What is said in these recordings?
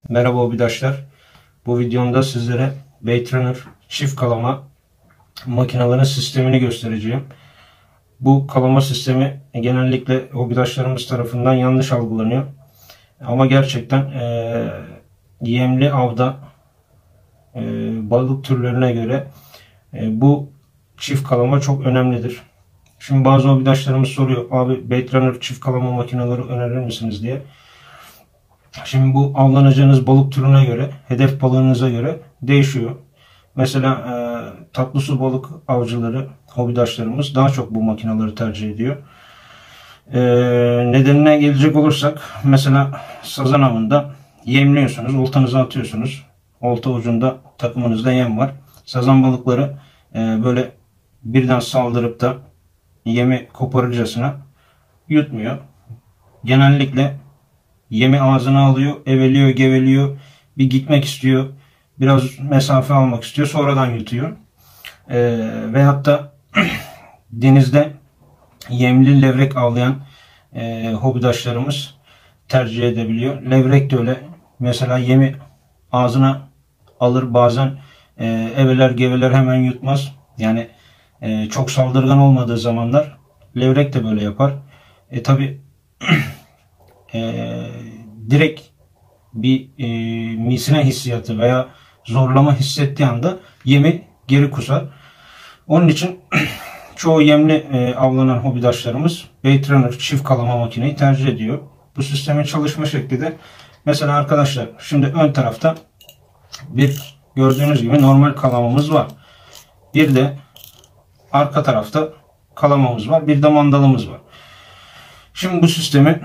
Merhaba hobidaşlar. Bu videomda sizlere Baitrunner çift kalama makinalarının sistemini göstereceğim. Bu kalama sistemi genellikle hobidaşlarımız tarafından yanlış algılanıyor. Ama gerçekten yemli avda balık türlerine göre bu çift kalama çok önemlidir. Şimdi bazı hobidaşlarımız soruyor, abi Baitrunner çift kalama makineleri önerir misiniz diye. Şimdi bu avlanacağınız balık türüne göre, hedef balığınıza göre değişiyor. Mesela tatlı su balık avcıları, hobidaşlarımız daha çok bu makineleri tercih ediyor. Nedenine gelecek olursak, mesela sazan avında yemliyorsunuz, oltanızı atıyorsunuz. Olta ucunda takımınızda yem var. Sazan balıkları böyle birden saldırıp da yemi koparırcasına yutmuyor. Genellikle yemi ağzına alıyor, eveliyor, geveliyor, bir gitmek istiyor, biraz mesafe almak istiyor, sonradan yutuyor. Veyahut da denizde yemli levrek avlayan hobidaşlarımız tercih edebiliyor. Levrek de öyle. Mesela yemi ağzına alır, bazen eveler, geveler hemen yutmaz. Yani çok saldırgan olmadığı zamanlar levrek de böyle yapar. Tabi direkt bir misine hissiyatı veya zorlama hissettiği anda yemi geri kusar. Onun için çoğu yemli avlanan hobidaşlarımız Baitrunner çift kalama makineyi tercih ediyor. Bu sistemin çalışma şekli de mesela arkadaşlar, şimdi ön tarafta bir gördüğünüz gibi normal kalamamız var. Bir de arka tarafta kalamamız var. Bir de mandalımız var. Şimdi bu sistemi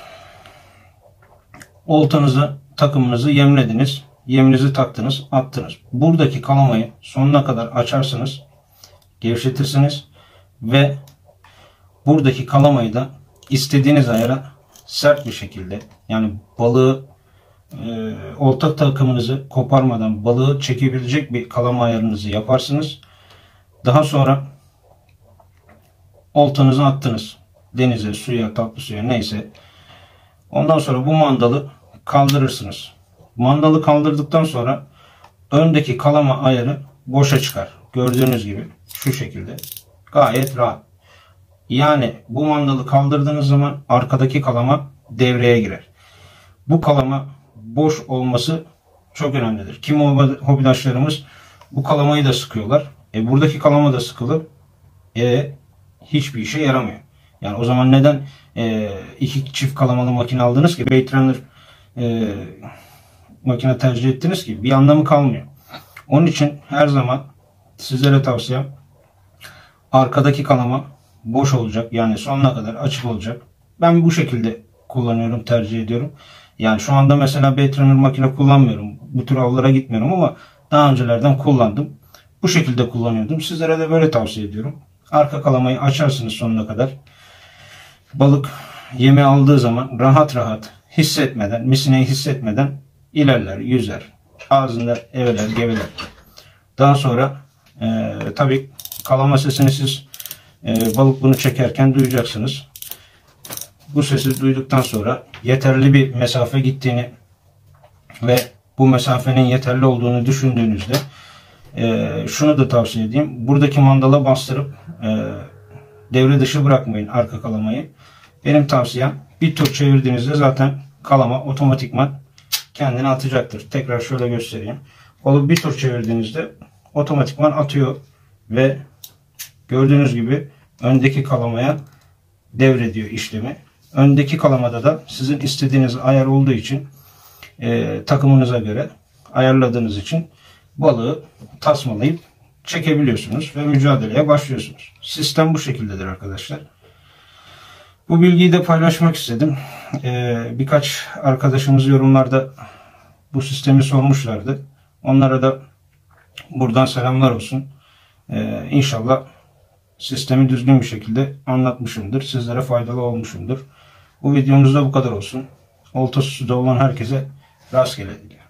oltanızı, takımınızı yemlediniz. Yeminizi taktınız, attınız. Buradaki kalamayı sonuna kadar açarsınız. Gevşetirsiniz. Ve buradaki kalamayı da istediğiniz ayara sert bir şekilde, yani balığı olta takımınızı koparmadan balığı çekebilecek bir kalama ayarınızı yaparsınız. Daha sonra oltanızı attınız. Denize, suya, tatlı suya, neyse. Ondan sonra bu mandalı kaldırırsınız. Mandalı kaldırdıktan sonra öndeki kalama ayarı boşa çıkar. Gördüğünüz gibi şu şekilde. Gayet rahat. Yani bu mandalı kaldırdığınız zaman arkadaki kalama devreye girer. Bu kalama boş olması çok önemlidir. Kimi hobidaşlarımız bu kalamayı da sıkıyorlar. Buradaki kalama da sıkılır. Hiçbir işe yaramıyor. Yani o zaman neden iki çift kalamalı makine aldınız ki? Baitrunner makine tercih ettiniz ki? Bir anlamı kalmıyor. Onun için her zaman sizlere tavsiyem, arkadaki kalama boş olacak. Yani sonuna kadar açık olacak. Ben bu şekilde kullanıyorum, tercih ediyorum. Yani şu anda mesela Baitrunner makine kullanmıyorum. Bu tür avlara gitmiyorum ama daha öncelerden kullandım. Bu şekilde kullanıyordum. Sizlere de böyle tavsiye ediyorum. Arka kalamayı açarsınız sonuna kadar. Balık yemi aldığı zaman rahat rahat hissetmeden, misineyi hissetmeden ilerler, yüzer. Ağzında eveler, geveler. Daha sonra tabi kalama sesini siz balık bunu çekerken duyacaksınız. Bu sesi duyduktan sonra yeterli bir mesafe gittiğini ve bu mesafenin yeterli olduğunu düşündüğünüzde şunu da tavsiye edeyim. Buradaki mandala bastırıp devre dışı bırakmayın arka kalamayı. Benim tavsiyem, bir tur çevirdiğinizde zaten kalama otomatikman kendini atacaktır. Tekrar şöyle göstereyim. Kolu bir tur çevirdiğinizde otomatikman atıyor ve gördüğünüz gibi öndeki kalamaya devrediyor işlemi. Öndeki kalamada da sizin istediğiniz ayar olduğu için takımınıza göre ayarladığınız için balığı tasmalayıp çekebiliyorsunuz ve mücadeleye başlıyorsunuz. Sistem bu şekildedir arkadaşlar. Bu bilgiyi de paylaşmak istedim. Birkaç arkadaşımız yorumlarda bu sistemi sormuşlardı. Onlara da buradan selamlar olsun. İnşallah sistemi düzgün bir şekilde anlatmışımdır. Sizlere faydalı olmuşumdur. Bu videomuzda bu kadar olsun. Oltası suda olan herkese rastgele diliyorum.